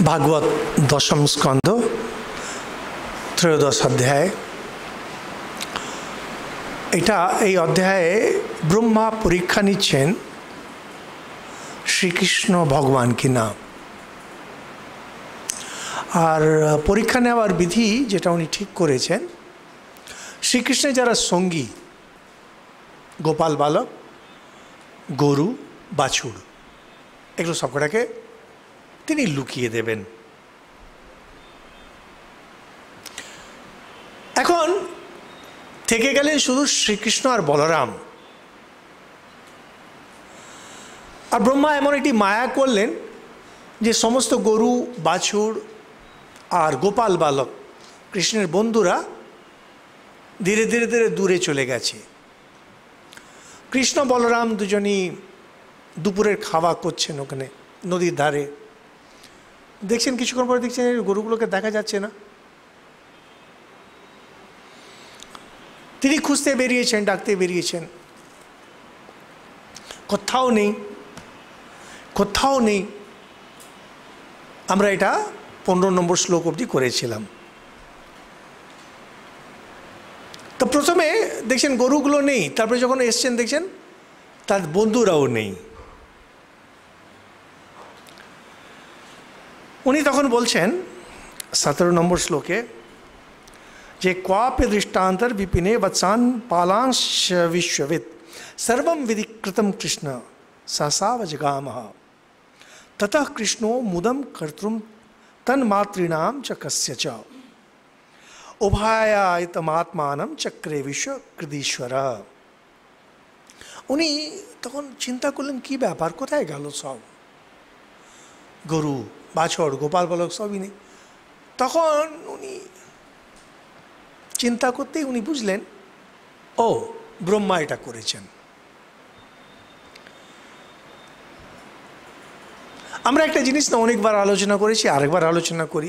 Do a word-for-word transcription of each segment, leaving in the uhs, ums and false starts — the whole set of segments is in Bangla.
भागवत दशम स्कंद त्रयोदश अध्याय এটা এই অধ্যায়ে ব্রহ্মা পরীক্ষা নিচ্ছেন শ্রীকৃষ্ণ ভগবান কিনা। আর পরীক্ষা নেওয়ার বিধি যেটা উনি ঠিক করেছেন, শ্রীকৃষ্ণের যারা সঙ্গী গোপাল বালক, গরু, বাছুর, এগুলো সবকটাকে তিনি লুকিয়ে দেবেন। এখন থেকে গেলেন শুধু শ্রীকৃষ্ণ আর বলরাম। আর ব্রহ্মা এমন একটি মায়া করলেন যে সমস্ত গরু, বাছুর আর গোপাল বালক কৃষ্ণের বন্ধুরা ধীরে ধীরে ধীরে দূরে চলে গেছে। কৃষ্ণ বলরাম দুজনই দুপুরের খাওয়া করছেন ওখানে নদীর ধারে। দেখছেন কিছুক্ষণ পরে দেখছেন গরুগুলোকে দেখা যাচ্ছে না। তিনি খুঁজতে বেরিয়েছেন, ডাকতে বেরিয়েছেন, কোথাও নেই, কোথাও নেই। আমরা এটা পনেরো নম্বর শ্লোক অবধি করেছিলাম। তো প্রথমে দেখছেন গরুগুলো নেই, তারপরে যখন এসছেন দেখছেন তার বন্ধুরাও নেই। উনি তখন বলছেন সতেরো নম্বর শ্লোকে যে ক্বাপি দৃষ্টান্তর বিপিনে বৎসান পালাংশ বিশ্ববিদ সর্বম বিধিকৃতম কৃষ্ণ সহসাবজগামহ ততঃ কৃষ্ণো মুদম কর্তুম তন্মাতৃণাম চ কস্যচ উভয়ায়তমাত্মানম চক্রে বিশ্বকৃদীশ্বর। উনি তখন চিন্তা করলেন কি ব্যাপার, কোথায় গেল সব গরু, বাছর, গোপাল বালক সবই নেই। তখন উনি চিন্তা করতেই উনি বুঝলেন ও ব্রহ্মা এটা করেছেন। আমরা একটা জিনিস না অনেকবার আলোচনা করেছি, আরেকবার আলোচনা করি।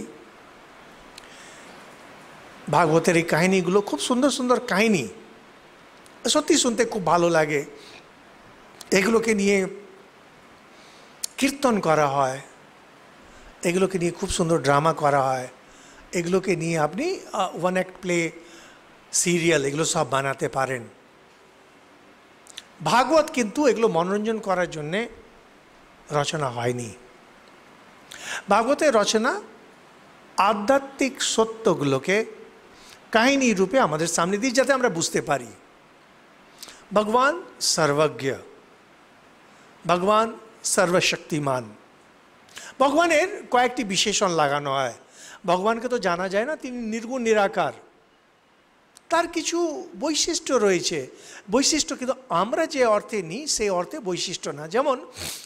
ভাগবতের এই কাহিনীগুলো খুব সুন্দর সুন্দর কাহিনী, সত্যি শুনতে খুব ভালো লাগে। এগুলোকে নিয়ে কীর্তন করা হয়, এগুলোকে নিয়ে খুব সুন্দর ড্রামা করা হয়, এগুলোকে নিয়ে আপনি ওয়ান অ্যাক্ট প্লে, সিরিয়াল এগুলো সব বানাতে পারেন। ভাগবত কিন্তু এগুলো মনোরঞ্জন করার জন্যে রচনা হয়নি। ভাগবতের রচনা আধ্যাত্মিক সত্যগুলোকে কাহিনী রূপে আমাদের সামনে দিয়ে যাতে আমরা বুঝতে পারি। ভগবান সর্বজ্ঞ, ভগবান সর্বশক্তিমান। ভগবানের কয়েকটি বিশেষণ লাগানো হয়। ভগবানকে তো জানা যায় না, তিনি নির্গুণ নিরাকার, তার কিছু বৈশিষ্ট্য রয়েছে। বৈশিষ্ট্য কিন্তু আমরা যে অর্থে নিই সেই অর্থে বৈশিষ্ট্য না। যেমন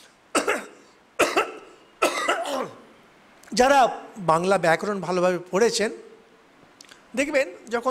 যারা বাংলা ব্যাকরণ ভালোভাবে পড়েছেন দেখবেন যখন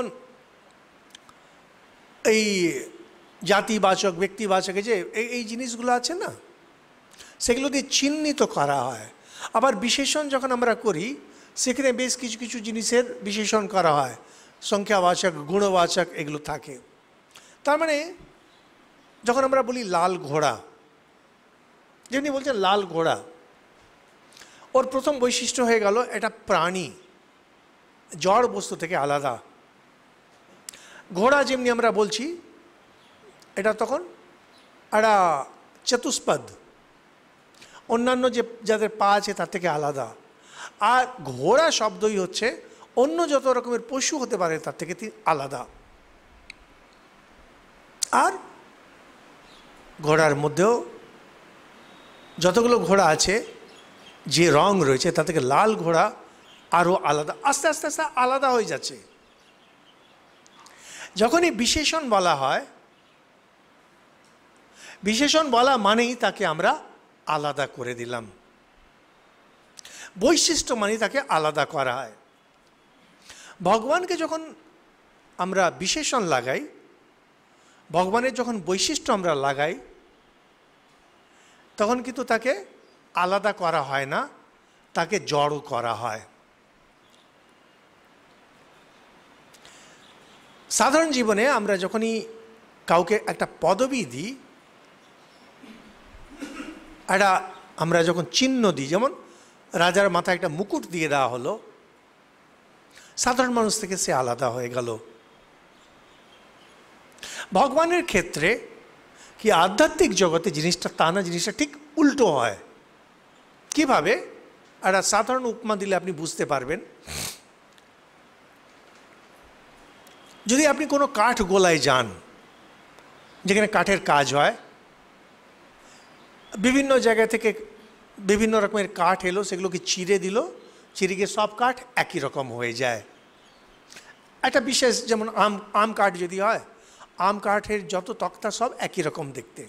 এই জাতিবাচক, ব্যক্তিবাচক যে এই জিনিসগুলো আছে না, সেগুলো দিয়ে চিহ্নিত করা হয়। আবার বিশেষণ যখন আমরা করি সেখানে বেশ কিছু কিছু জিনিসের বিশেষণ করা হয়, সংখ্যাবাচক, গুণবাচক এগুলো থাকে। তার মানে যখন আমরা বলি লাল ঘোড়া, যেমনি বলছেন লাল ঘোড়া, ওর প্রথম বৈশিষ্ট্য হয়ে গেল এটা প্রাণী, জড় বস্তু থেকে আলাদা। ঘোড়া যেমনি আমরা বলছি এটা তখন একটা চতুষ্পদ, অন্যান্য যে যাদের পা আছে তার থেকে আলাদা। আর ঘোড়া শব্দই হচ্ছে অন্য যত রকমের পশু হতে পারে তার থেকে আলাদা। আর ঘোড়ার মধ্যেও যতগুলো ঘোড়া আছে যে রং রয়েছে তার থেকে লাল ঘোড়া আরও আলাদা, আস্তে আস্তে আস্তে আলাদা হয়ে যাচ্ছে। যখনই বিশেষণ বলা হয়, বিশেষণ বলা মানেই তাকে আমরা আলাদা করে দিলাম। বৈশিষ্ট্য মানে তাকে আলাদা করা হয়। ভগবানকে যখন আমরা বিশেষণ লাগাই, ভগবানের যখন বৈশিষ্ট্য আমরা লাগাই, তখন কিন্তু তাকে আলাদা করা হয় না, তাকে জড় করা হয়। সাধারণ জীবনে আমরা যখনই কাউকে একটা পদবি দিই, একটা আমরা যখন চিহ্ন দিই, যেমন রাজার মাথায় একটা মুকুট দিয়ে দেওয়া হলো, সাধারণ মানুষ থেকে সে আলাদা হয়ে গেল। ভগবানের ক্ষেত্রে কি আধ্যাত্মিক জগতে জিনিসটা তা না, জিনিসটা ঠিক উল্টো হয়। কিভাবে? একটা সাধারণ উপমা দিলে আপনি বুঝতে পারবেন। যদি আপনি কোনো কাঠ গোলায় যান, যেখানে কাঠের কাজ হয়, বিভিন্ন জায়গা থেকে বিভিন্ন রকমের কাঠ এলো, সেগুলোকে চিরে দিল, চিরে গিয়ে সব কাঠ একই রকম হয়ে যায়। একটা বিশেষ, যেমন আম আম কাঠ যদি হয়, আম কাঠের যত তক্তা সব একই রকম দেখতে।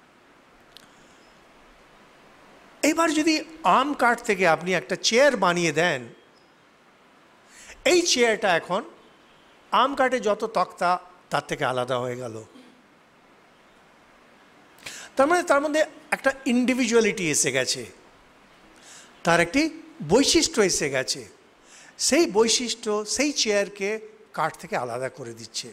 এবার যদি আম কাঠ থেকে আপনি একটা চেয়ার বানিয়ে দেন, এই চেয়ারটা এখন আম কাঠে যত তক্তা তার থেকে আলাদা হয়ে গেল। তার মানে তার মধ্যে একটা ইন্ডিভিজুয়ালিটি এসে গেছে, তার একটি বৈশিষ্ট্য এসে গেছে। সেই বৈশিষ্ট্য সেই চেয়ারকে কাঠ থেকে আলাদা করে দিচ্ছে।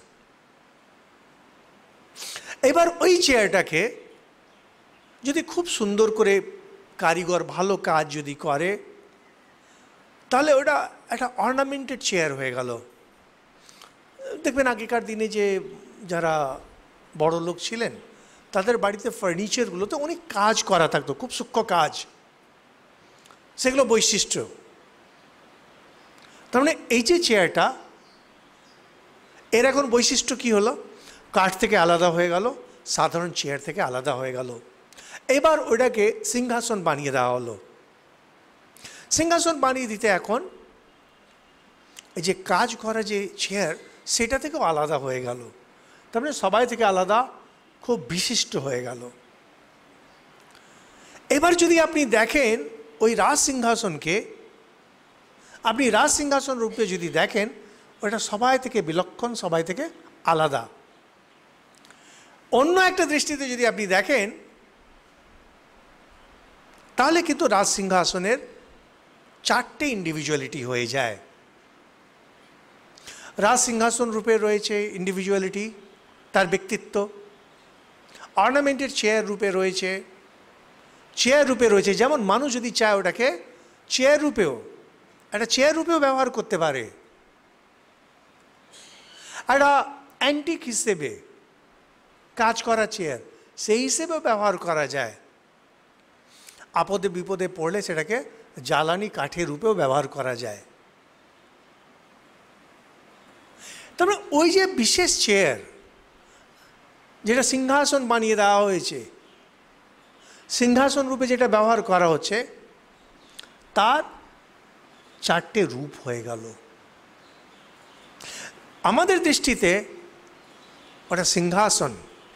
এবার ওই চেয়ারটাকে যদি খুব সুন্দর করে কারিগর ভালো কাজ যদি করে, তাহলে ওটা একটা অর্নামেন্টেড চেয়ার হয়ে গেল। দেখবেন আগেকার দিনে যে যারা বড় লোক ছিলেন, তাদের বাড়িতে ফার্নিচারগুলোতে অনেক কাজ করা থাকতো, খুব সূক্ষ্ম কাজ, সেগুলো বৈশিষ্ট্য। তার মানে এই যে চেয়ারটা, এর এখন বৈশিষ্ট্য কি হলো? কাঠ থেকে আলাদা হয়ে গেল, সাধারণ চেয়ার থেকে আলাদা হয়ে গেল। এবার ওটাকে সিংহাসন বানিয়ে দেওয়া হলো। সিংহাসন বানিয়ে দিতে এখন এই যে কাজ করা যে চেয়ার, সেটা থেকেও আলাদা হয়ে গেল। তার মানে সবাই থেকে আলাদা, খুব বিশিষ্ট হয়ে গেল। এবার যদি আপনি দেখেন ওই রাজ সিংহাসনকে, আপনি রাজ সিংহাসন রূপে যদি দেখেন, ওটা সবাই থেকে বিলক্ষণ, সবাই থেকে আলাদা। অন্য একটা দৃষ্টিতে যদি আপনি দেখেন, তাহলে কিন্তু রাজ সিংহাসনের চারটে ইন্ডিভিজুয়ালিটি হয়ে যায়। রাজ সিংহাসন রূপে রয়েছে ইন্ডিভিজুয়ালিটি, তার ব্যক্তিত্ব। অর্নামেন্টেড চেয়ার রূপে রয়েছে, চেয়ার রূপে রয়েছে, যেমন মানুষ যদি চায় ওটাকে চেয়ার রূপেও, একটা চেয়ার রূপেও ব্যবহার করতে পারে। একটা অ্যান্টিক হিসেবে কাজ করা চেয়ার, সেই হিসেবেও ব্যবহার করা যায়। আপদে বিপদে পড়লে সেটাকে জ্বালানি কাঠের রূপেও ব্যবহার করা যায়। তবে ওই যে বিশেষ চেয়ার যেটা সিংহাসন বানিয়ে দেওয়া হয়েছে, সিংহাসন রূপে যেটা ব্যবহার করা হচ্ছে, তার চারটে রূপ হয়ে গেল। আমাদের দৃষ্টিতে ওটা সিংহাসন,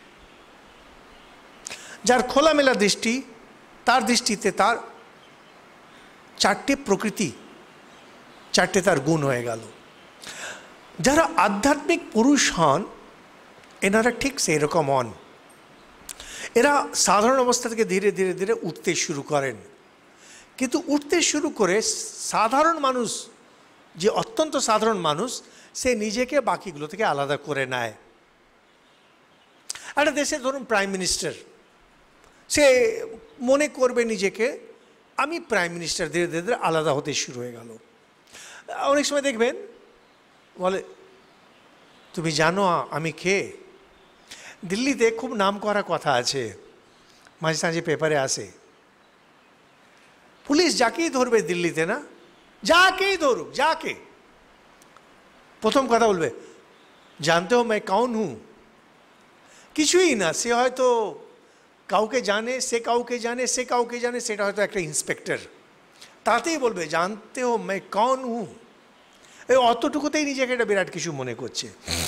যার খোলামেলা দৃষ্টি, তার দৃষ্টিতে তার চারটে প্রকৃতি, চারটে তার গুণ হয়ে গেল। যারা আধ্যাত্মিক পুরুষ হন, এনারা ঠিক সেই রকম হন। এরা সাধারণ অবস্থা থেকে ধীরে ধীরে ধীরে উঠতে শুরু করেন, কিন্তু উঠতে শুরু করে সাধারণ মানুষ, যে অত্যন্ত সাধারণ মানুষ, সে নিজেকে বাকিগুলো থেকে আলাদা করে নেয়। একটা দেশের ধরুন প্রাইম মিনিস্টার, সে মনে করবে নিজেকে আমি প্রাইম মিনিস্টার, ধীরে ধীরে ধীরে আলাদা হতে শুরু হয়ে গেল। অনেক সময় দেখবেন বলে, তুমি জানো আমি কে? দিল্লিতে খুব নাম করা কথা আছে, মাঝে সাঝে পেপারে আসে। পুলিশ যাকেই ধরবে দিল্লিতে, না যাকেই ধরুক, যাকে, প্রথম কথা বলবে, জানতে হো मैं कौन हूँ? কিছুই না, সে হয়তো কাউকে জানে, সে কাউকে জানে, সে কাউকে জানে, সেটা হয়তো একটা ইন্সপেক্টর, তাতেই বলবে জানতে হো मैं कौन हूँ। এই অতটুকুতেই নিজেকে এটা বিরাট কিছু মনে করছে।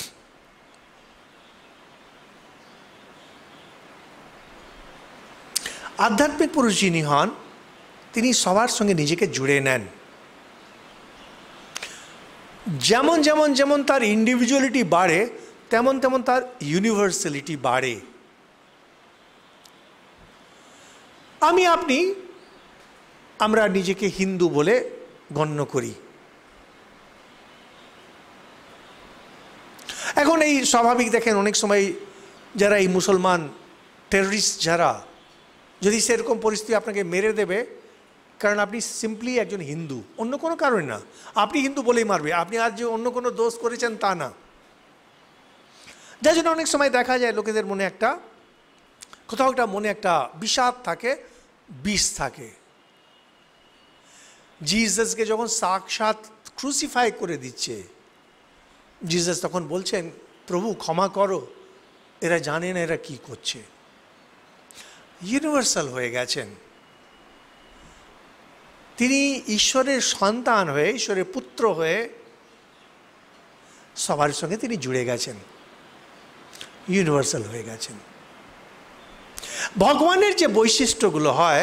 আধ্যাত্মিক পুরুষ যিনি হন, তিনি সবার সঙ্গে নিজেকে জুড়ে নেন। যেমন যেমন যেমন তার ইন্ডিভিজুয়ালিটি বাড়ে, তেমন তেমন তার ইউনিভার্সালিটি বাড়ে। আমি আপনি আমরা নিজেকে হিন্দু বলে গণ্য করি। এখন এই স্বাভাবিক দেখেন, অনেক সময় যারা এই মুসলমান টেররিস্ট, যারা যদি সেরকম পরিস্থিতি আপনাকে মেরে দেবে, কারণ আপনি সিম্পলি একজন হিন্দু, অন্য কোনো কারণে না। আপনি হিন্দু বলেই মারবে, আপনি আর যে অন্য কোনো দোষ করেছেন তা না। যার জন্য অনেক সময় দেখা যায় লোকেদের মনে একটা কোথাও একটা মনে একটা বিষাদ থাকে, বিষ থাকে। জিসাসকে যখন সাক্ষাৎ ক্রুসিফাই করে দিচ্ছে, জিসাস তখন বলছেন, প্রভু ক্ষমা করো, এরা জানে না এরা কি করছে। ইউনিভার্সাল হয়ে গেছেন তিনি, ঈশ্বরের সন্তান হয়ে, ঈশ্বরের পুত্র হয়ে সবার সঙ্গে তিনি জুড়ে গেছেন, ইউনিভার্সাল হয়ে গেছেন। ভগবানের যে বৈশিষ্ট্যগুলো হয়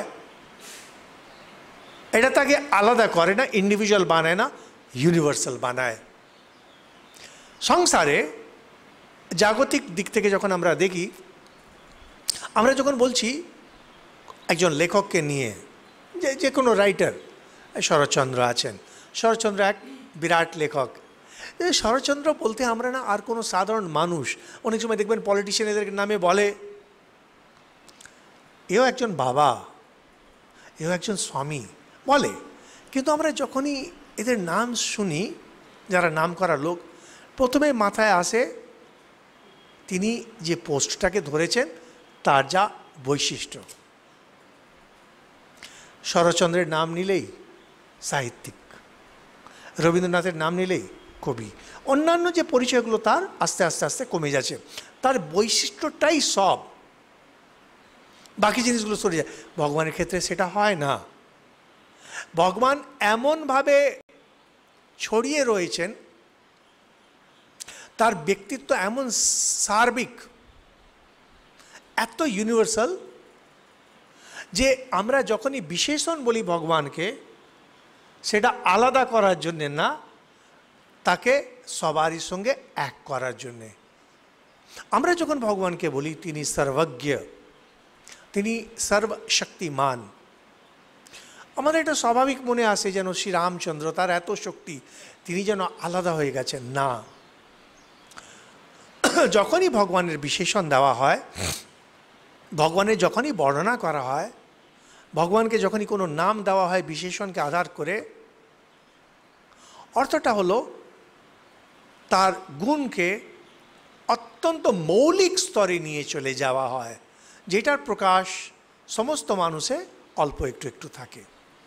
এটা তাকে আলাদা করে না, ইন্ডিভিজুয়াল বানায় না, ইউনিভার্সাল বানায়। সংসারে জাগতিক দিক থেকে যখন আমরা দেখি, আমরা যখন বলছি একজন লেখককে নিয়ে, যে যে কোনো রাইটার, শরৎচন্দ্র আছেন, শরৎচন্দ্র এক বিরাট লেখক। শরৎচন্দ্র বলতে আমরা না আর কোনো সাধারণ মানুষ, অনেক সময় দেখবেন পলিটিশিয়ান এদের নামে বলে এও একজন বাবা, এও একজন স্বামী বলে, কিন্তু আমরা যখনই এদের নাম শুনি, যারা নাম করা লোক, প্রথমে মাথায় আসে তিনি যে পোস্টটাকে ধরেছেন তার যা বৈশিষ্ট্য। শরৎচন্দ্রের নাম নিলেই সাহিত্যিক, রবীন্দ্রনাথের নাম নিলেই কবি, অন্যান্য যে পরিচয়গুলো তার আস্তে আস্তে আস্তে কমে যাচ্ছে, তার বৈশিষ্ট্যটাই সব, বাকি জিনিসগুলো সরে যায়। ভগবানের ক্ষেত্রে সেটা হয় না। ভগবান এমনভাবে ছড়িয়ে রয়েছেন, তার ব্যক্তিত্ব এমন সার্বিক, এত ইউনিভার্সাল, যে আমরা যখনই বিশেষণ বলি ভগবানকে, সেটা আলাদা করার জন্যে না, তাকে সবারই সঙ্গে এক করার জন্যে। আমরা যখন ভগবানকে বলি তিনি সর্বজ্ঞ, তিনি সর্বশক্তিমান, আমাদের এটা স্বাভাবিক মনে আসে যেন শ্রী রামচন্দ্র, তার এত শক্তি, তিনি যেন আলাদা হয়ে গেছেন। না, যখনই ভগবানের বিশেষণ দেওয়া হয়, ভগবানের যখনই বর্ণনা করা হয়, ভগবানকে যখনই কোনো নাম দেওয়া হয় বিশেষণকে আধার করে, অর্থটা হলো তার গুণকে অত্যন্ত মৌলিক স্তরে নিয়ে চলে যাওয়া হয়, যেটার প্রকাশ সমস্ত মানুষে অল্প একটু একটু থাকে।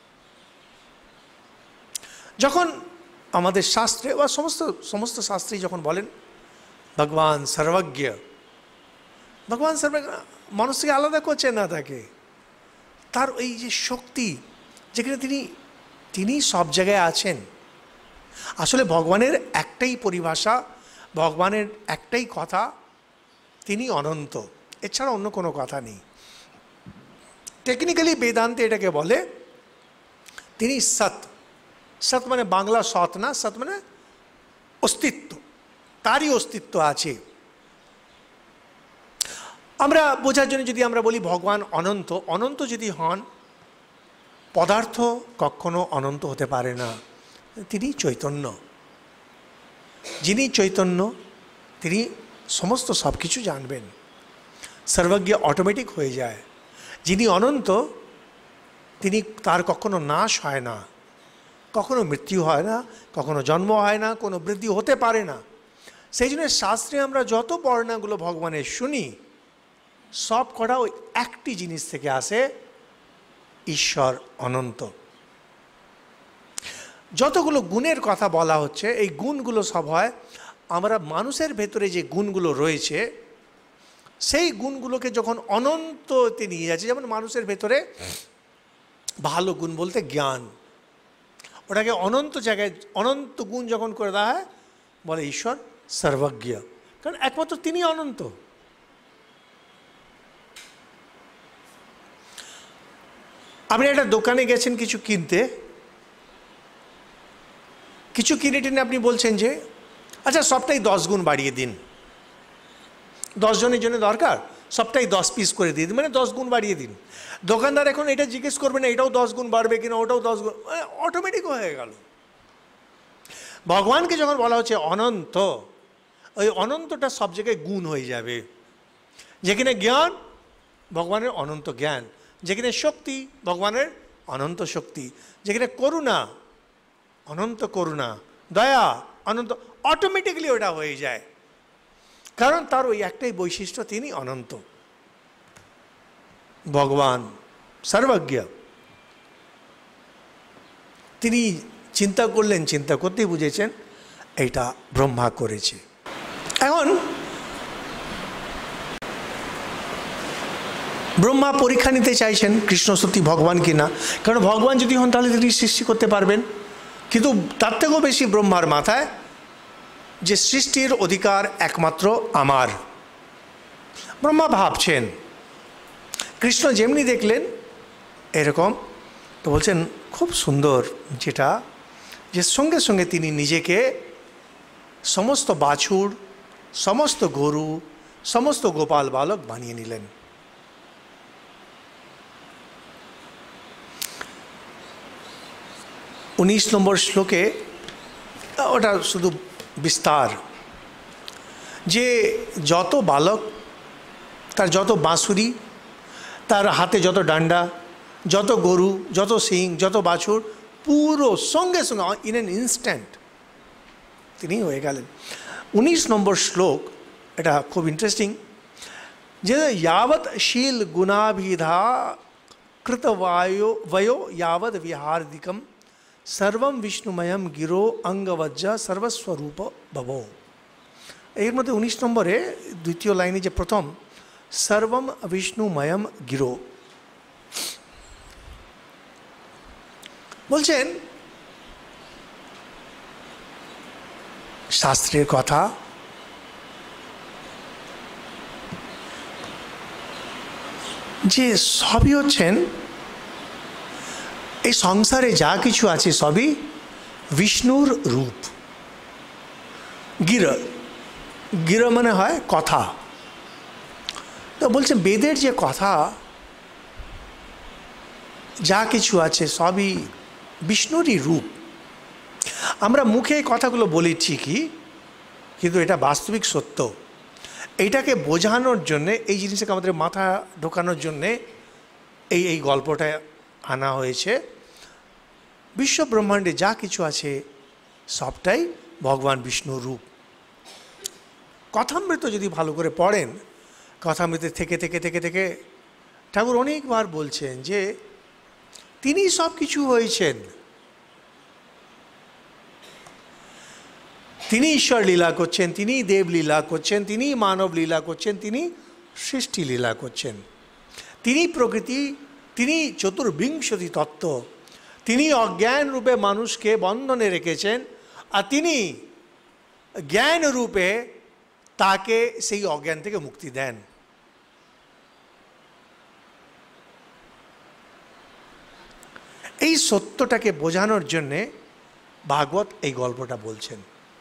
যখন আমাদের শাস্ত্রে বা সমস্ত সমস্ত শাস্ত্রী যখন বলেন ভগবান সর্বজ্ঞ, ভগবান সর্বজ্ঞ মানুষকে আলাদা করছে না, তাকে তার এই যে শক্তি, যেখানে তিনি তিনি সব জায়গায় আছেন। আসলে ভগবানের একটাই পরিভাষা, ভগবানের একটাই কথা, তিনি অনন্ত, এছাড়া অন্য কোনো কথা নেই। টেকনিক্যালি বেদান্তে এটাকে বলে তিনি সৎ। সৎ মানে বাংলা সৎ না, সৎ মানে অস্তিত্ব, তারই অস্তিত্ব আছে। আমরা বোঝার জন্য যদি আমরা বলি ভগবান অনন্ত, অনন্ত যদি হন, পদার্থ কখনো অনন্ত হতে পারে না। তিনি চৈতন্য, যিনি চৈতন্য তিনি সমস্ত সব কিছু জানবেন, সর্বজ্ঞ অটোমেটিক হয়ে যায়। যিনি অনন্ত তিনি, তার কখনো নাশ হয় না, কখনো মৃত্যু হয় না, কখনো জন্ম হয় না, কোনো বৃদ্ধি হতে পারে না। সেই জন্য শাস্ত্রে আমরা যত বর্ণনাগুলো ভগবানের শুনি, সব কটা ওই একটি জিনিস থেকে আসে, ঈশ্বর অনন্ত। যতগুলো গুণের কথা বলা হচ্ছে, এই গুণগুলো সব হয় আমরা মানুষের ভেতরে যে গুণগুলো রয়েছে, সেই গুণগুলোকে যখন অনন্ততে নিয়ে যাচ্ছে। যেমন মানুষের ভেতরে ভালো গুণ বলতে জ্ঞান, ওটাকে অনন্ত জায়গায় অনন্ত গুণ যখন করে দেওয়া হয়, বলে ঈশ্বর সর্বজ্ঞ, কারণ একমাত্র তিনি অনন্ত। আপনি একটা দোকানে গেছেন কিছু কিনতে, কিছু কিনে টেনে আপনি বলছেন যে আচ্ছা সবটাই দশ গুণ বাড়িয়ে দিন, দশ জনের জন্য দরকার, সবটাই দশ পিস করে দিয়ে দিন, মানে দশ গুণ বাড়িয়ে দিন। দোকানদার এখন এটা জিজ্ঞেস করবে না এটাও দশ গুণ বাড়বে কিনা, ওটাও দশ গুণ, অটোমেটিক হয়ে গেল। ভগবানকে যখন বলা হচ্ছে অনন্ত, ওই অনন্তটা সব জায়গায় গুণ হয়ে যাবে। যেখানে জ্ঞান, ভগবানের অনন্ত জ্ঞান, যেখানে শক্তি, ভগবানের অনন্ত শক্তি, যেখানে করুণা, অনন্ত করুণা, দয়া অনন্ত, অটোমেটিক্যালি ওটা হয়ে যায়, কারণ তার ওই একটাই বৈশিষ্ট্য, তিনি অনন্ত। ভগবান সর্বজ্ঞ, তিনি চিন্তা করলেন, চিন্তা করতেই বুঝেছেন এইটা ব্রহ্মা করেছে। এখন ব্রহ্মা পরীক্ষা নিতে চাইছেন কৃষ্ণ সত্যি ভগবান কিনা, কারণ ভগবান যদি হন তাহলে তিনি সৃষ্টি করতে পারবেন, কিন্তু তার থেকেও বেশি ব্রহ্মার মাথায় যে সৃষ্টির অধিকার একমাত্র আমার। ব্রহ্মা ভাবছেন, কৃষ্ণ যেমনি দেখলেন এরকম, তো বলছেন খুব সুন্দর, যেটা যে সঙ্গে সঙ্গে তিনি নিজেকে সমস্ত বাছুর, সমস্ত গরু, সমস্ত গোপাল বালক বানিয়ে নিলেন। উনিশ নম্বর শ্লোকে ওটা শুধু বিস্তার, যে যত বালক, তার যত বাঁশুরি, তার হাতে যত ডান্ডা, যত গরু, যত সিং, যত বাছুর, পুরো সঙ্গে সঙ্গে ইন অ্যান ইনস্ট্যান্ট তিনি হয়ে গেলেন। উনিশ নম্বর শ্লোক, এটা খুব ইন্টারেস্টিং, যে यावत शील गुणाभिधा कृतवायो वयो यावत विहार्दिकम सर्वम विष्णुमयम गिरो अंगवज्ज सर्वस्वरूप भवो। এর মধ্যে উনিশ নম্বরে দ্বিতীয় লাইনে যে প্রথম সর্বম বিষ্ণুময়ম গিরো, বলছেন শাস্ত্রের কথা, যে সবই হচ্ছেন এই সংসারে যা কিছু আছে সবই বিষ্ণুর রূপ। গির, গির মানে হয় কথা, তো বলছেন বেদের যে কথা যা কিছু আছে সবই বিষ্ণুরই রূপ। আমরা মুখে এই কথাগুলো বলি ঠিকই, কিন্তু এটা বাস্তবিক সত্য। এইটাকে বোঝানোর জন্যে, এই জিনিসটাকে আমাদের মাথা ঢোকানোর জন্যে এই এই গল্পটা আনা হয়েছে। বিশ্ব ব্রহ্মাণ্ডে যা কিছু আছে সবটাই ভগবান বিষ্ণুর রূপ। কথামৃত যদি ভালো করে পড়েন, কথামৃতে থেকে থেকে থেকে থেকে ঠাকুর অনেকবার বলছেন যে তিনি সব কিছু হয়েছেন, তিনি ঈশ্বর লীলা করছেন, তিনি দেব লীলা করছেন, তিনি মানব লীলা করছেন, তিনি সৃষ্টি লীলা করছেন, তিনি প্রকৃতি, তিনি চতুর্বিংশতি তত্ত্ব, তিনি অজ্ঞান রূপে মানুষকে বন্ধনে রেখেছেন, আর তিনি জ্ঞান রূপে তাকে সেই অজ্ঞান থেকে মুক্তি দেন। এই সত্যটাকে বোঝানোর জন্যে ভাগবত এই গল্পটা বলছেন।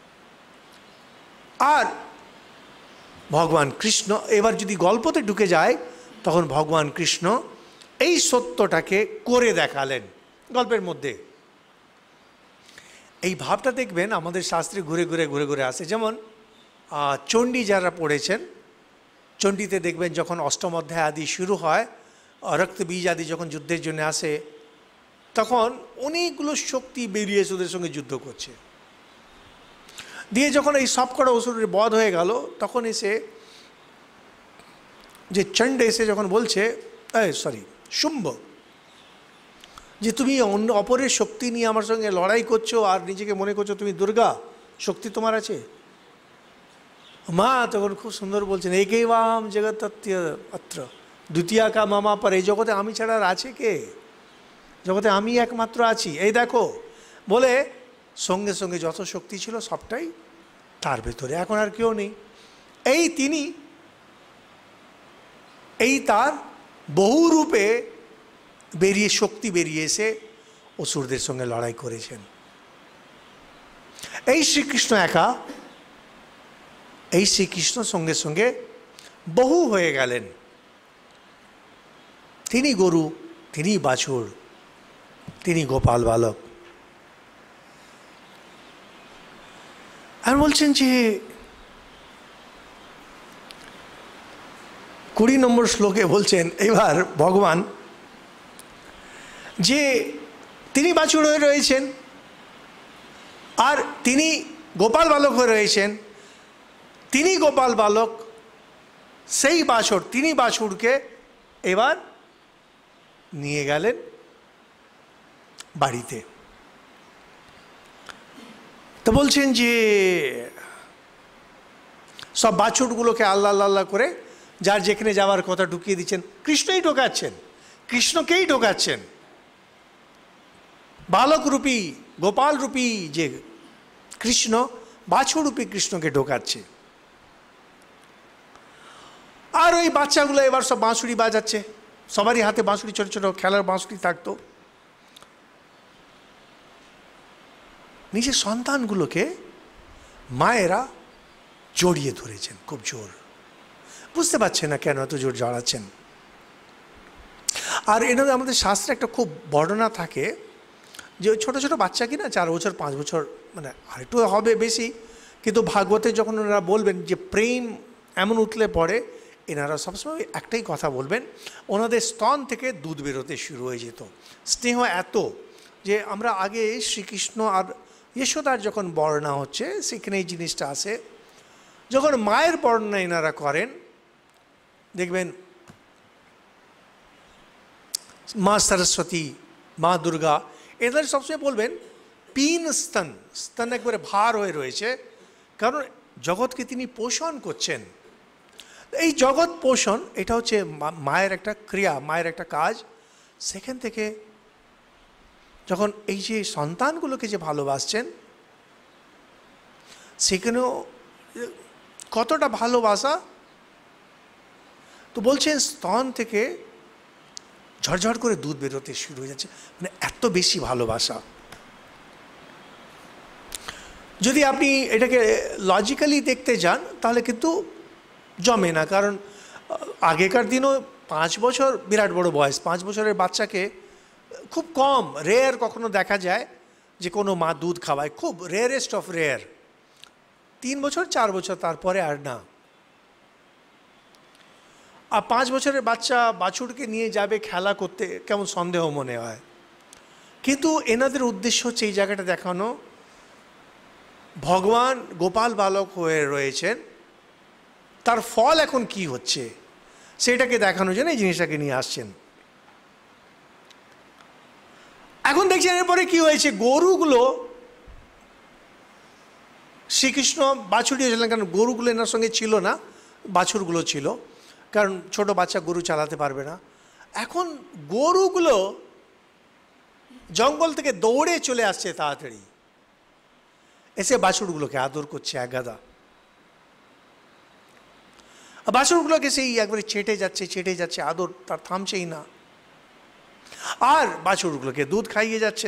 আর ভগবান কৃষ্ণ, এবার যদি গল্পতে ঢুকে যায়, তখন ভগবান কৃষ্ণ এই সত্যটাকে করে দেখালেন গল্পের মধ্যে। এই ভাবটা দেখবেন আমাদের শাস্ত্রে ঘুরে ঘুরে ঘুরে ঘুরে আসে। যেমন চণ্ডী যারা পড়েছেন, চণ্ডীতে দেখবেন যখন অষ্টম অধ্যায় আদি শুরু হয়, রক্ত বীজ আদি যখন যুদ্ধের জন্য আসে, তখন অনেকগুলো শক্তি বেরিয়ে এসে ওদের সঙ্গে যুদ্ধ করছে। দিয়ে যখন এই সব কটা অসুরের বধ হয়ে গেল, তখন এসে যে চণ্ড এসে যখন বলছে, সরি শুম্ভ, যে তুমি অন্য অপরের শক্তি নিয়ে আমার সঙ্গে লড়াই করছো আর নিজেকে মনে করছো তুমি দুর্গা, শক্তি তোমার আছে। মা তখন খুব সুন্দর বলছেন, একেই বাম জগৎ অত্র দ্বিতীয়া কা মামা পর, এই জগতে আমি ছাড়া আর আছে কে? জগতে আমি একমাত্র আছি, এই দেখো বলে সঙ্গে সঙ্গে যত শক্তি ছিল সবটাই তার ভেতরে, এখন আর কেউ নেই। এই তিনি, এই তার বহু রূপে বেরিয়ে শক্তি বেরিয়ে এসে অসুরদের সঙ্গে লড়াই করেছেন। এই শ্রীকৃষ্ণ একা, এই শ্রীকৃষ্ণ সঙ্গে সঙ্গে বহু হয়ে গেলেন। তিনি গরু, তিনি বাছুর, তিনি গোপাল বালক। আর বলছেন যে কুড়ি নম্বর শ্লোকে বলছেন, এবার ভগবান যে তিনি বাছুর হয়ে রয়েছেন আর তিনি গোপাল বালক হয়ে রয়েছেন, তিনি গোপাল বালক, সেই বাছুর তিনি বাছুরকে এবার নিয়ে গেলেন বাড়িতে। তো বলছেন যে সব বাছুরগুলোকে আল্লাহ আল্লাহ করে যার যেখানে যাওয়ার কথা ঢুকিয়ে দিচ্ছেন। কৃষ্ণই ঢোকাচ্ছেন, কৃষ্ণকেই ঢোকাচ্ছেন। বালকরূপী গোপালরূপী যে কৃষ্ণ বাছুররূপী কৃষ্ণকে ঢোকাচ্ছে। আর ওই বাচ্চাগুলো এবার সব বাঁশুড়ি বাজাচ্ছে, সবারই হাতে বাঁশুড়ি, ছোটো ছোটো খেলার বাঁশুড়ি থাকতো। নিজের সন্তানগুলোকে মায়েরা জড়িয়ে ধরেছেন খুব জোর, বুঝতে পারছেন না কেন এত জোর জড়াচ্ছেন। আর এনাদের আমাদের শাস্ত্রে একটা খুব বর্ণনা থাকে যে ওই ছোটো ছোটো বাচ্চা কিনা চার বছর পাঁচ বছর মানে আরেকটু হবে বেশি, কিন্তু ভাগবতে যখন ওনারা বলবেন যে প্রেম এমন উতলে পড়ে, এনারা সবসময় একটাই কথা বলবেন, ওনাদের স্তন থেকে দুধ বেরোতে শুরু হয়ে যেত। স্নেহ এত যে আমরা আগে শ্রীকৃষ্ণ আর যশোদার যখন বর্ণনা হচ্ছে সেখানে এই জিনিসটা আসে। যখন মায়ের বর্ণনা এনারা করেন দেখবেন মা সরস্বতী, মা দুর্গা, এদের সবসময় বলবেন পিন স্তন, স্তন একবারে ভার হয়ে রয়েছে, কারণ জগৎকে তিনি পোষণ করছেন। এই জগৎ পোষণ এটা হচ্ছে মায়ের একটা ক্রিয়া, মায়ের একটা কাজ। সেখান থেকে যখন এই যে সন্তানগুলোকে যে ভালোবাসছেন, সেখানেও কতটা ভালোবাসা, তো বলছেন স্তন থেকে ঝরঝর করে দুধ বেরোতে শুরু হয়ে যাচ্ছে, মানে এত বেশি ভালোবাসা। যদি আপনি এটাকে লজিক্যালি দেখতে যান তাহলে কিন্তু জমে না, কারণ আগেকার দিনও পাঁচ বছর বিরাট বড় বয়স, পাঁচ বছরের বাচ্চাকে খুব কম, রেয়ার কখনো দেখা যায় যে কোনো মা দুধ খাওয়ায়, খুব রেয়ারেস্ট অফ রেয়ার। তিন বছর চার বছর তারপরে আর না। আর পাঁচ বছরের বাচ্চা বাছুরকে নিয়ে যাবে খেলা করতে, কেমন সন্দেহ মনে হয়। কিন্তু এনাদের উদ্দেশ্য হচ্ছে এই জায়গাটা দেখানো ভগবান গোপাল বালক হয়ে রয়েছেন, তার ফল এখন কি হচ্ছে সেটাকে দেখানোর জন্য এই জিনিসটাকে নিয়ে আসছেন। এখন দেখছেন এরপরে কি হয়েছে, গরুগুলো শ্রীকৃষ্ণ বাছুর দিয়েছিলেন, কারণ গরুগুলো এনার সঙ্গে ছিল না, বাছুরগুলো ছিল, কারণ ছোট বাচ্চা গরু চালাতে পারবে না। এখন গরুগুলো জঙ্গল থেকে দৌড়ে চলে আসছে তাড়াতাড়ি, এসে বাছুরগুলোকে আদর করছে এক গাদা। বাছুরগুলোকে সেই একবারে চেটে যাচ্ছে চেটে যাচ্ছে, আদর তার থামছেই না। আর বাছুরগুলোকে দুধ খাইয়ে যাচ্ছেন,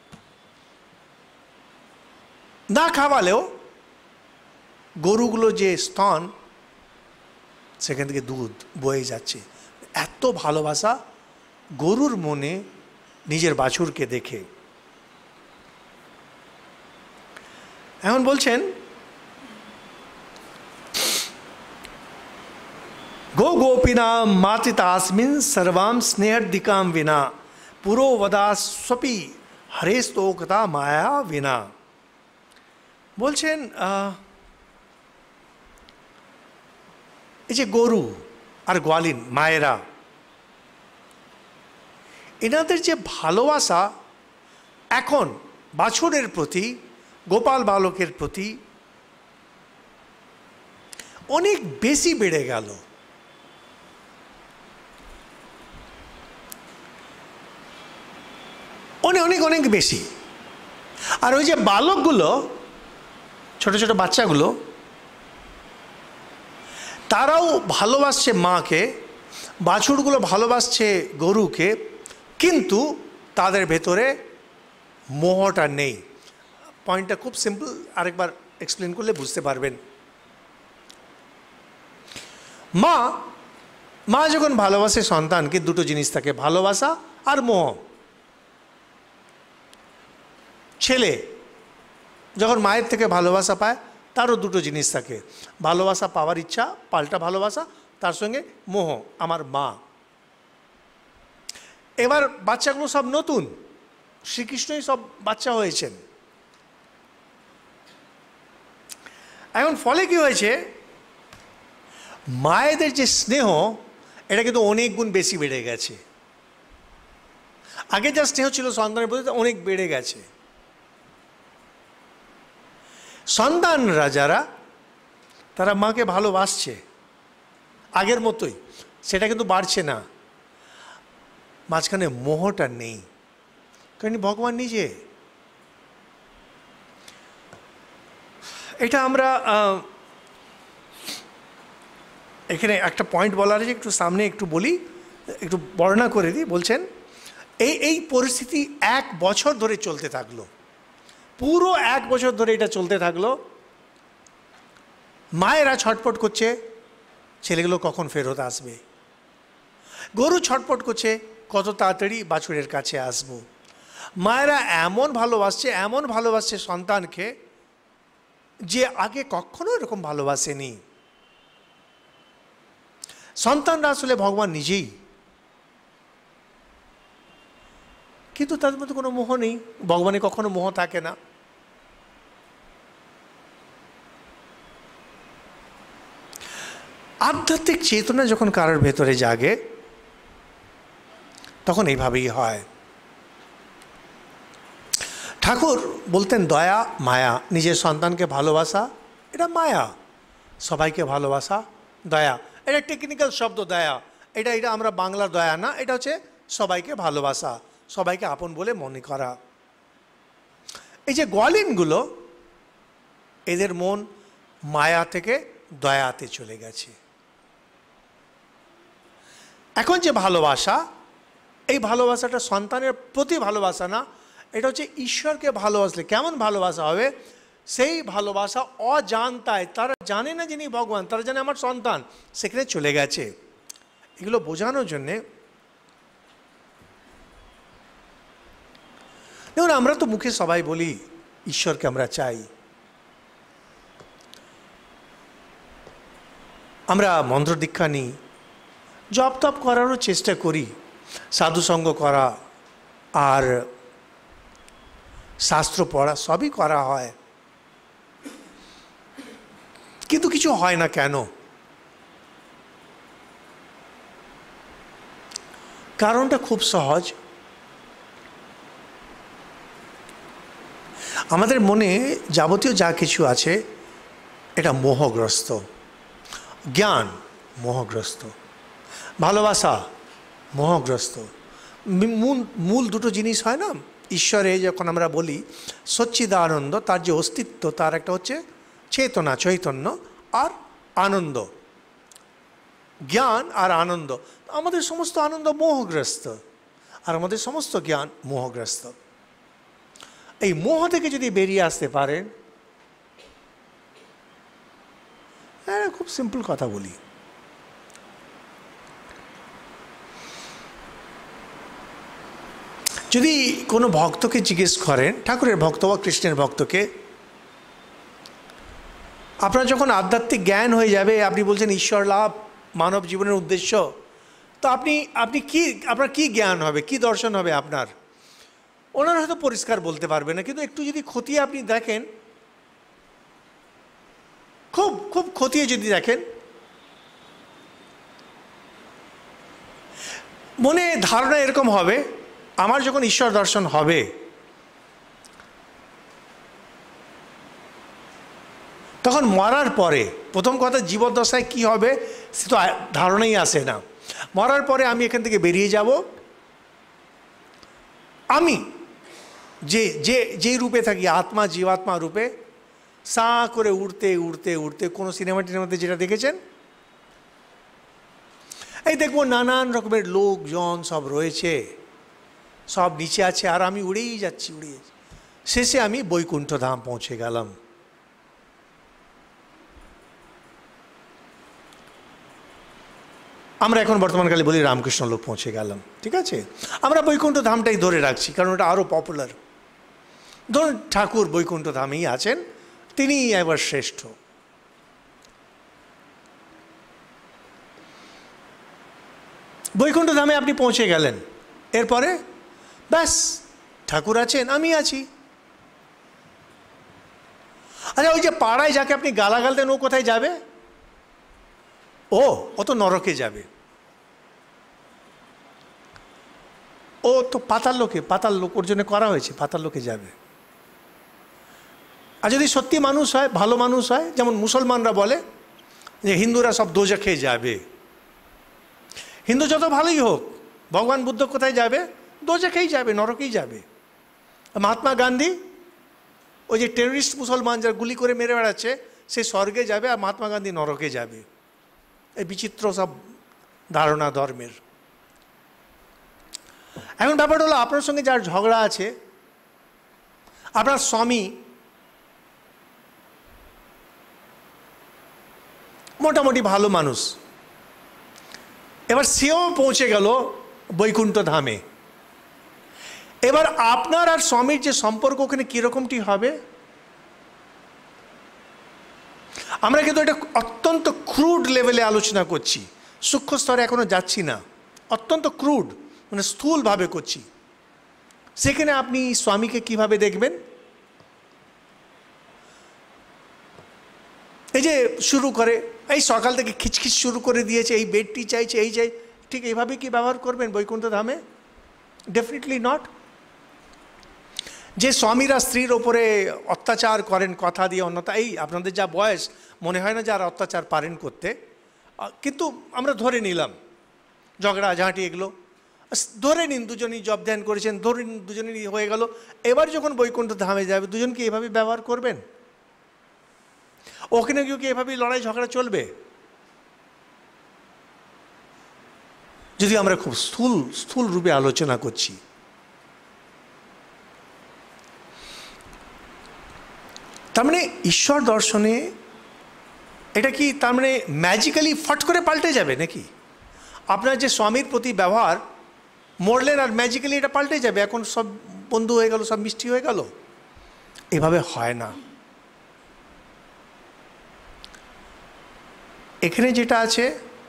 না খাওয়ালেও গরুগুলো যে স্তন সেখান থেকে দুধ বয়ে যাচ্ছে। এত ভালোবাসা গরুর মনে নিজের বাছুরকে দেখে। এখন বলছেন গো গোপিনা মাতিতাস্মিন সর্বাম স্নেহদিকাম বিনা পুরো वदास्वपि हरेस्तोकता माया विना। বলছেন এই যে গরু আর গোয়ালিন মায়েরা, এনাদের যে ভালোবাসা এখন বাছুরের প্রতি, গোপাল বালকের প্রতি অনেক বেশি বেড়ে গেল। অনেক অনেক অনেক বেশি। আর ওই যে বালকগুলো, ছোট ছোট বাচ্চাগুলো, তারাও ভালোবাসছে মাকে, বাছুরগুলো ভালোবাসছে গরুকে, কিন্তু তাদের ভেতরে মোহটা নেই। পয়েন্টটা খুব সিম্পল, আরেকবার এক্সপ্লেন করলে বুঝতে পারবেন। মা মা যখন ভালোবাসে সন্তানকে, দুটো জিনিস থাকে, ভালোবাসা আর মোহ। ছেলে যখন মায়ের থেকে ভালোবাসা পায় তারও দুটো জিনিস থাকে, ভালোবাসা পাওয়ার ইচ্ছা, পাল্টা ভালোবাসা, তার সঙ্গে মোহ, আমার মা। এবার বাচ্চাগুলো সব নতুন, শ্রীকৃষ্ণই সব বাচ্চা হয়েছেন। এখন ফলে কি হয়েছে, মায়েদের যে স্নেহ এটা কিন্তু অনেক গুণ বেশি বেড়ে গেছে। আগে যা স্নেহ ছিল সন্তানের প্রতি অনেক বেড়ে গেছে। সন্তানরা যারা তারা মাকে ভালোবাসছে আগের মতোই, সেটা কিন্তু বাড়ছে না। মাঝখানে মোহটা নেই, কারণ ভগবান নিজে। এটা আমরা এখানে একটা পয়েন্ট বলার আছে, একটু সামনে একটু বলি, একটু বর্ণনা করে দিই। বলছেন এই এই পরিস্থিতি এক বছর ধরে চলতে থাকলো, পুরো এক বছর ধরে এটা চলতে থাকলো। মায়েরা ছটপট করছে ছেলেগুলো কখন ফেরত আসবে, গরু ছটপট করছে কত তাড়াতাড়ি বাছুরের কাছে আসবো। মায়েরা এমন ভালোবাসছে, এমন ভালোবাসছে সন্তানকে যে আগে কখনো এরকম ভালোবাসেনি। সন্তানরা আসলে ভগবান নিজেই, কিন্তু তাদের মধ্যে কোনো মোহ নেই। ভগবানের কখনো মোহ থাকে না। আধ্যাত্মিক চেতনা যখন কারোর ভেতরে জাগে তখন এইভাবেই হয়। ঠাকুর বলতেন দয়া মায়া, নিজের সন্তানকে ভালোবাসা এটা মায়া, সবাইকে ভালোবাসা দয়া। এটা টেকনিক্যাল শব্দ দয়া, এটা এটা আমরা বাংলার দয়া না, এটা হচ্ছে সবাইকে ভালোবাসা, সবাইকে আপন বলে মনে করা। এই যে গোয়ালিনগুলো, এদের মন মায়া থেকে দয়াতে চলে গেছে। এখন যে ভালোবাসা, এই ভালোবাসাটা সন্তানের প্রতি ভালোবাসা না, এটা হচ্ছে ঈশ্বরকে ভালোবাসলে কেমন ভালোবাসা হবে, সেই ভালোবাসা অজান্তায়, তারা জানে না যিনি ভগবান, তারা জানে আমার সন্তান, সেখানে চলে গেছে। এগুলো বোঝানোর জন্যে দেখুন, আমরা তো মুখে সবাই বলি ঈশ্বরকে আমরা চাই, আমরা মন্ত্র দীক্ষা নিই, জপ তপ করারও চেষ্টা করি, সাধুসঙ্গ করা আর শাস্ত্র পড়া সবই করা হয়, কিন্তু কিছু হয় না কেন? কারণটা খুব সহজ। আমাদের মনে যাবতীয় যা কিছু আছে এটা মোহগ্রস্ত, জ্ঞান মোহগ্রস্ত, ভালোবাসা মোহগ্রস্ত। মূল মূল দুটো জিনিস হয় না ঈশ্বরে, যখন আমরা বলি সচ্চিদানন্দ, তার যে অস্তিত্ব, তার একটা হচ্ছে চেতনা চৈতন্য আর আনন্দ, জ্ঞান আর আনন্দ। আমাদের সমস্ত আনন্দ মোহগ্রস্ত আর আমাদের সমস্ত জ্ঞান মোহগ্রস্ত। এই মোহ থেকে যদি বেরিয়ে আসতে পারেন, হ্যাঁ খুব সিম্পল কথা বলি, যদি কোনো ভক্তকে জিজ্ঞেস করেন, ঠাকুরের ভক্ত বা কৃষ্ণের ভক্তকে, আপনার যখন আধ্যাত্মিক জ্ঞান হয়ে যাবে, আপনি বলছেন ঈশ্বর লাভ মানব জীবনের উদ্দেশ্য, তো আপনি আপনি কি, আপনার কি জ্ঞান হবে, কি দর্শন হবে আপনার? ওনারা হয়তো পরিষ্কার বলতে পারবে না, কিন্তু একটু যদি খতিয়ে আপনি দেখেন, খুব খুব খতিয়ে যদি দেখেন, মনে ধারণা এরকম হবে, আমার যখন ঈশ্বর দর্শন হবে, তখন মরার পরে প্রথম কথা জীবদ্দশায় কি হবে সে তো ধারণাই আসে না। মরার পরে আমি এখান থেকে বেরিয়ে যাব, আমি যে যে যেই রূপে থাকি, আত্মা জীবাত্মা রূপে সা করে উড়তে উড়তে উড়তে, কোনো সিনেমা টিনেমাতে যেটা দেখেছেন, এই দেখবো নানান রকমের লোকজন সব রয়েছে, সব নিচে আছে, আর আমি উড়েই যাচ্ছি উড়ে যাচ্ছি, শেষে আমি বৈকুণ্ঠ ধাম পৌঁছে গেলাম। আমরা এখন বর্তমানকালে বলি রামকৃষ্ণ লোক পৌঁছে গেলাম, ঠিক আছে, আমরা বৈকুণ্ঠ ধামটাই ধরে রাখছি, কারণ ওটা আরও পপুলার। ধরুন ঠাকুর বৈকুণ্ঠ ধামেই আছেন, তিনিই এবার শ্রেষ্ঠ। বৈকুণ্ঠ ধামে আপনি পৌঁছে গেলেন, এরপরে ব্যাস ঠাকুর আছেন, আমি আছি। আচ্ছা, ওই যে পাড়ায় যাকে আপনি গালাগাল দেন, ও কোথায় যাবে? ও ও তো নরকে যাবে। ও তো পাতাল লোকে, পাতাল লোক ওর জন্য করা হয়েছে, পাতাল লোকে যাবে। আর যদি সত্যি মানুষ হয়, ভালো মানুষ হয়, যেমন মুসলমানরা বলে যে হিন্দুরা সব দোজখে যাবে। হিন্দু যত ভালোই হোক, ভগবান বুদ্ধ কোথায় যাবে? দোজখেই যাবে, নরকেই যাবে। মহাত্মা গান্ধী ওই যে টেররিস্ট মুসলমান যারা গুলি করে মেরে বেড়াচ্ছে, সে স্বর্গে যাবে, আর মহাত্মা গান্ধী নরকে যাবে। এই বিচিত্র সব ধারণা ধর্মের। এখন ব্যাপারটা হলো, আপনার সঙ্গে যার ঝগড়া আছে, আপনার স্বামী মোটামুটি ভালো মানুষ, এবার সেও পৌঁছে গেল বৈকুণ্ঠ ধামে। এবার আপনার আর স্বামীর যে সম্পর্ক, ওখানে কীরকমটি হবে? আমরা কিন্তু এটা অত্যন্ত ক্রুড লেভেলে আলোচনা করছি, সূক্ষ্ম স্তরে এখনো যাচ্ছি না, অত্যন্ত ক্রুড মানে স্থূলভাবে করছি। সেখানে আপনি স্বামীকে কিভাবে দেখবেন? এই যে শুরু করে, এই সকাল থেকে খিচখিচ শুরু করে দিয়েছে, এই বেডটি চাইছে, এই চাই, ঠিক এইভাবে কি ব্যবহার করবেন বৈকুণ্ঠ ধামে? Definitely not. যে স্বামীরা স্ত্রীর ওপরে অত্যাচার করেন কথা দিয়ে অন্যতা, এই আপনাদের যা বয়স, মনে হয় না যে আর অত্যাচার পারেন করতে, কিন্তু আমরা ধরে নিলাম ঝগড়া ঝাঁটি এগুলো ধরে নিন, দুজনই জব ধ্যান করেছেন, ধরে নিন দুজনই হয়ে গেল। এবার যখন বৈকুণ্ঠ ধামে যাবে, দুজনকে এভাবে ব্যবহার করবেন? ওখানে গিয়ে কি এভাবেই লড়াই ঝগড়া চলবে? যদি আমরা খুব স্থূল স্থূল রূপে আলোচনা করছি। তার মানে ঈশ্বর দর্শনে এটা কি তার মানে ম্যাজিক্যালি ফট করে পাল্টে যাবে নাকি? আপনার যে স্বামীর প্রতি ব্যবহার মরলেন আর ম্যাজিক্যালি এটা পাল্টে যাবে, এখন সব বন্ধু হয়ে গেল, সব মিষ্টি হয়ে গেল? এভাবে হয় না। এখানে যেটা আছে,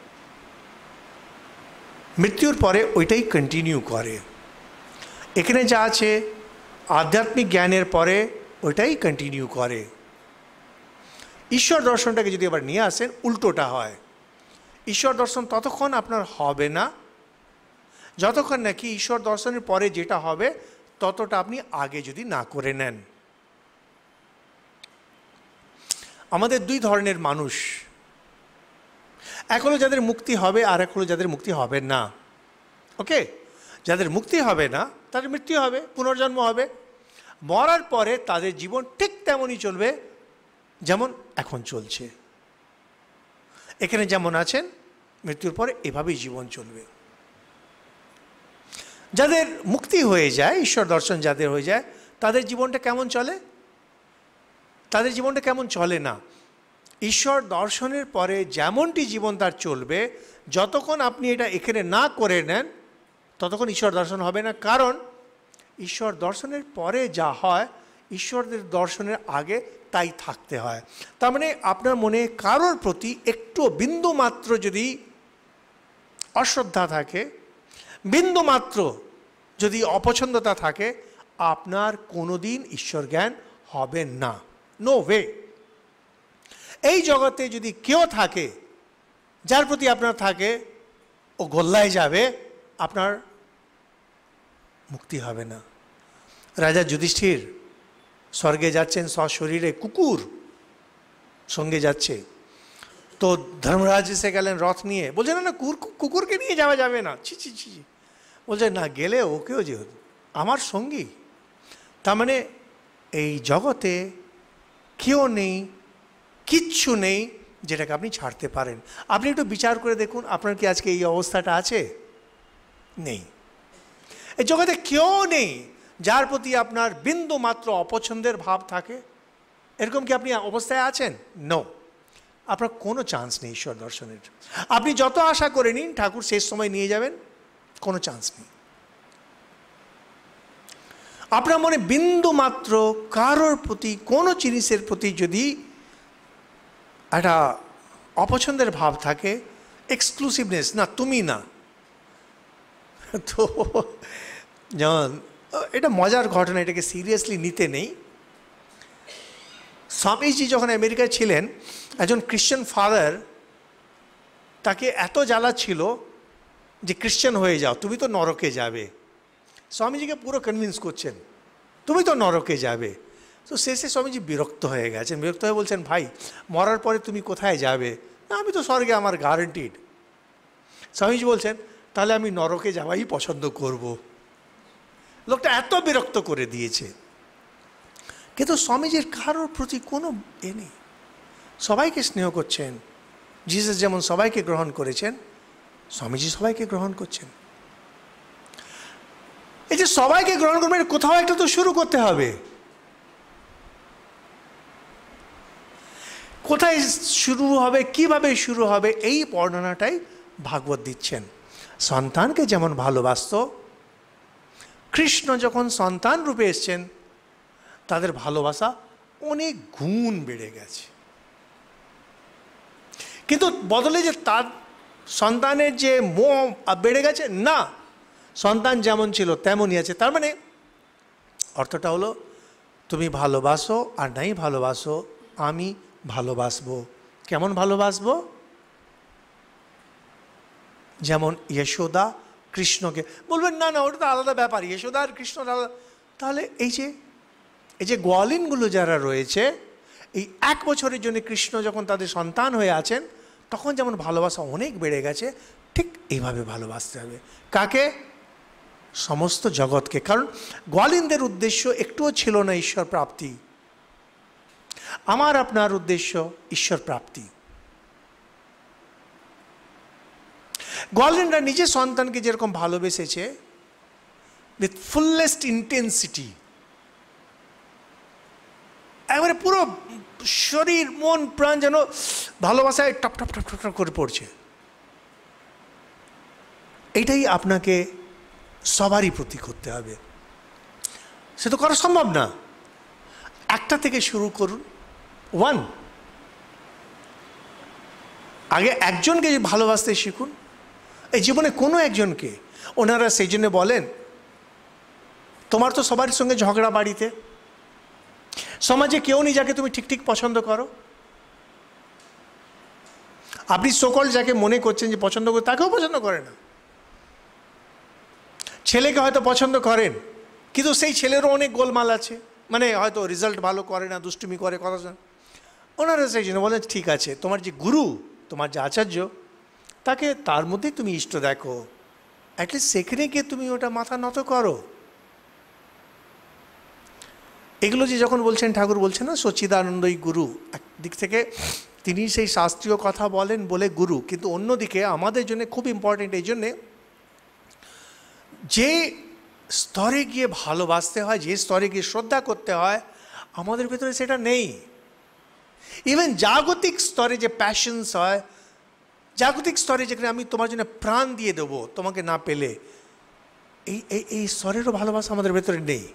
মৃত্যুর পরে ওইটাই কন্টিনিউ করে। এখানে যা আছে আধ্যাত্মিক জ্ঞানের পরে ওইটাই কন্টিনিউ করে। ঈশ্বর দর্শনটাকে যদি আবার নিয়ে আসেন, উল্টোটা হয়। ঈশ্বর দর্শন ততক্ষণ আপনার হবে না যতক্ষণ নাকি ঈশ্বর দর্শনের পরে যেটা হবে ততটা আপনি আগে যদি না করে নেন। আমাদের দুই ধরনের মানুষ, এক হলো যাদের মুক্তি হবে, আর এক হলো যাদের মুক্তি হবে না। ওকে, যাদের মুক্তি হবে না তাদের মৃত্যু হবে, পুনর্জন্ম হবে। মরার পরে তাদের জীবন ঠিক তেমনই চলবে যেমন এখন চলছে। এখানে যেমন আছেন, মৃত্যুর পরে এভাবেই জীবন চলবে। যাদের মুক্তি হয়ে যায়, ঈশ্বর দর্শন যাদের হয়ে যায়, তাদের জীবনটা কেমন চলে? তাদের জীবনটা কেমন চলে না, ঈশ্বর দর্শনের পরে যেমনটি জীবন তার চলবে, যতক্ষণ আপনি এটা এখানে না করে নেন ততক্ষণ ঈশ্বর দর্শন হবে না। কারণ ঈশ্বর দর্শনের পরে যা হয়, ঈশ্বরের দর্শনের আগে তাই থাকতে হয়। তার মানে আপনার মনে কারোর প্রতি একটু বিন্দু মাত্র যদি অশ্রদ্ধা থাকে, বিন্দু মাত্র যদি অপছন্দতা থাকে, আপনার কোনোদিন ঈশ্বর জ্ঞান হবে না। No way. এই জগতে যদি কেউ থাকে যার প্রতি আপনার থাকে, ও গোল্লায় যাবে, আপনার মুক্তি হবে না। রাজা যুধিষ্ঠির স্বর্গে যাচ্ছেন সশরীরে, কুকুর সঙ্গে যাচ্ছে। তো ধর্মরাজ এসে গেলেন রথ নিয়ে, বলছে না না কুকুরকে নিয়ে যাওয়া যাবে না, ছি ছি ছি। বলছে না, গেলে ওকেও যেহেতু আমার সঙ্গী। তার মানে এই জগতে কেউ নেই, কিচ্ছু নেই যেটাকে আপনি ছাড়তে পারেন। আপনি একটু বিচার করে দেখুন, আপনার কি আজকে এই অবস্থাটা আছে? নেই। এই জগতে কেউ নেই যার প্রতি আপনার বিন্দু মাত্র অপছন্দের ভাব থাকে। এরকম কি আপনি অবস্থায় আছেন? নো। আপনার কোনো চান্স নেই ঈশ্বর দর্শনের। আপনি যত আশা করে নিন ঠাকুর শেষ সময় নিয়ে যাবেন, কোনো চান্স নেই। আপনার মনে বিন্দু মাত্র কারোর প্রতি, কোনো জিনিসের প্রতি যদি একটা অপছন্দের ভাব থাকে, এক্সক্লুসিভনেস, না তুমি না, তো যেমন এটা মজার ঘটনা, এটাকে সিরিয়াসলি নিতে নেই। স্বামীজি যখন আমেরিকায় ছিলেন, একজন খ্রিশ্চান ফাদার তাকে এত জ্বালাচ্ছিল যে খ্রিশ্চান হয়ে যাও, তুমি তো নরকে যাবে। স্বামীজিকে পুরো কনভিন্স করছেন তুমি তো নরকে যাবে। তো শেষে স্বামীজি বিরক্ত হয়ে গেছেন, বিরক্ত হয়ে বলছেন, ভাই মরার পরে তুমি কোথায় যাবে? না, আমি তো স্বর্গে, আমার গ্যারান্টিড। স্বামীজি বলছেন, তাহলে আমি নরকে যাওয়াই পছন্দ করব। লোকটা এত বিরক্ত করে দিয়েছে। কিন্তু স্বামীজির কারোর প্রতি কোনো এ নেই, সবাইকে স্নেহ করছেন। জিসাস যেমন সবাইকে গ্রহণ করেছেন, স্বামীজি সবাইকে গ্রহণ করছেন। এই যে সবাইকে গ্রহণ করবেন, কোথাও একটা তো শুরু করতে হবে। কোথায় শুরু হবে, কিভাবে শুরু হবে, এই বর্ণনাটাই ভাগবত দিচ্ছেন। সন্তানকে যেমন ভালোবাসত, কৃষ্ণ যখন সন্তান রূপে এসছেন তাদের ভালোবাসা অনেক গুণ বেড়ে গেছে। কিন্তু বদলে যে তার সন্তানের যে মোহ বেড়ে গেছে, না, সন্তান যেমন ছিল তেমনই আছে। তার মানে অর্থটা হলো, তুমি ভালোবাসো আর নাই ভালোবাসো, আমি ভালোবাসবো। কেমন ভালোবাসবো? যেমন যশোদা কৃষ্ণকে, বলবেন না না ওটা তো আলাদা ব্যাপার, যশোদা আর কৃষ্ণ আলাদা। তাহলে এই যে এই যে গোয়ালিনগুলো যারা রয়েছে, এই এক বছরের জন্য কৃষ্ণ যখন তাদের সন্তান হয়ে আছেন, তখন যেমন ভালোবাসা অনেক বেড়ে গেছে, ঠিক এইভাবে ভালোবাসতে হবে। কাকে? সমস্ত জগৎকে। কারণ গোয়ালিনদের উদ্দেশ্য একটুও ছিল না ঈশ্বর প্রাপ্তি, আমার আপনার উদ্দেশ্য ঈশ্বর প্রাপ্তি। গোয়ালিনরা নিজের সন্তানকে যেরকম ভালোবেসেছে, উইথ ফুলনেস্ট ইন্টেন্সিটি, একবারে পুরো শরীর মন প্রাণ যেন ভালোবাসায় টপ টপ টপ টপ করে পড়ছে। এইটাই আপনাকে সবারই প্রতি করতে হবে। সে তো করা সম্ভব না। একটা থেকে শুরু করুন, ওয়ান। আগে একজনকে ভালোবাসতে শিখুন, এই জীবনে কোনো একজনকে। ওনারা সেই জন্য বলেন, তোমার তো সবার সঙ্গে ঝগড়া বাড়িতে, সমাজে কেউ নেই যাকে তুমি ঠিক ঠিক পছন্দ করো। আপনি সকল যাকে মনে করছেন যে পছন্দ করে, তাকেও পছন্দ করে না। ছেলেকে হয়তো পছন্দ করেন, কিন্তু সেই ছেলেরও অনেক গোলমাল আছে, মানে হয়তো রেজাল্ট ভালো করে না, দুষ্টুমি করে, কথা শোনে। ওনারা সেই জন্য বলেন, ঠিক আছে, তোমার যে গুরু, তোমার যে আচার্য, তাকে তার মধ্যেই তুমি ইষ্ট দেখো, অ্যাটলিস্ট সেখানে গিয়ে তুমি ওটা মাথা নত করো। এগুলো যে যখন বলছেন, ঠাকুর বলছেন না সচ্চিদানন্দই গুরু, একদিক থেকে তিনি সেই শাস্ত্রীয় কথা বলেন বলে গুরু, কিন্তু অন্যদিকে আমাদের জন্য খুব ইম্পর্টেন্ট। এই জন্যে যে স্তরে গিয়ে ভালোবাসতে হয়, যে স্তরে গিয়ে শ্রদ্ধা করতে হয়, আমাদের ভেতরে সেটা নেই। ইভেন জাগতিক স্তরে যে প্যাশনস হয়, জাগতিক স্তরে যেখানে আমি তোমার জন্য প্রাণ দিয়ে দেবো তোমাকে না পেলে, এই এই এই স্তরেরও ভালোবাসা আমাদের ভেতরে নেই।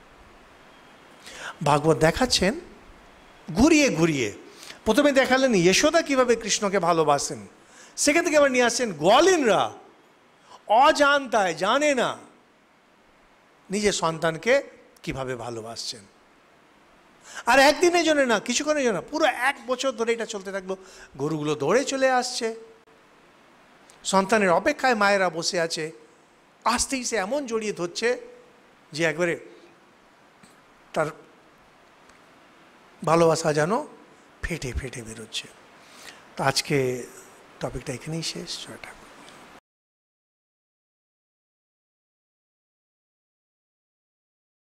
ভাগবত দেখাচ্ছেন ঘুরিয়ে ঘুরিয়ে। প্রথমে দেখালেন যশোদা কীভাবে কৃষ্ণকে ভালোবাসেন, সেখান থেকে আবার নিয়ে আসছেন গোয়ালিনরা অজান্তায়, জানে না, নিজের সন্তানকে কিভাবে ভালোবাসছেন। আর একদিনের জন্য না, কিছুক্ষণের জন্য, পুরো এক বছর ধরে এটা চলতে থাকলো। গরুগুলো দৌড়ে চলে আসছে, সন্তানের অপেক্ষায় মায়েরা বসে আছে, আসতেই সে এমন জড়িয়ে ধরছে যে একবারে তার ভালোবাসা যেন ফেটে ফেটে বেরোচ্ছে। তো আজকে টপিকটা এখানেই শেষ। জয় ঠাকুর।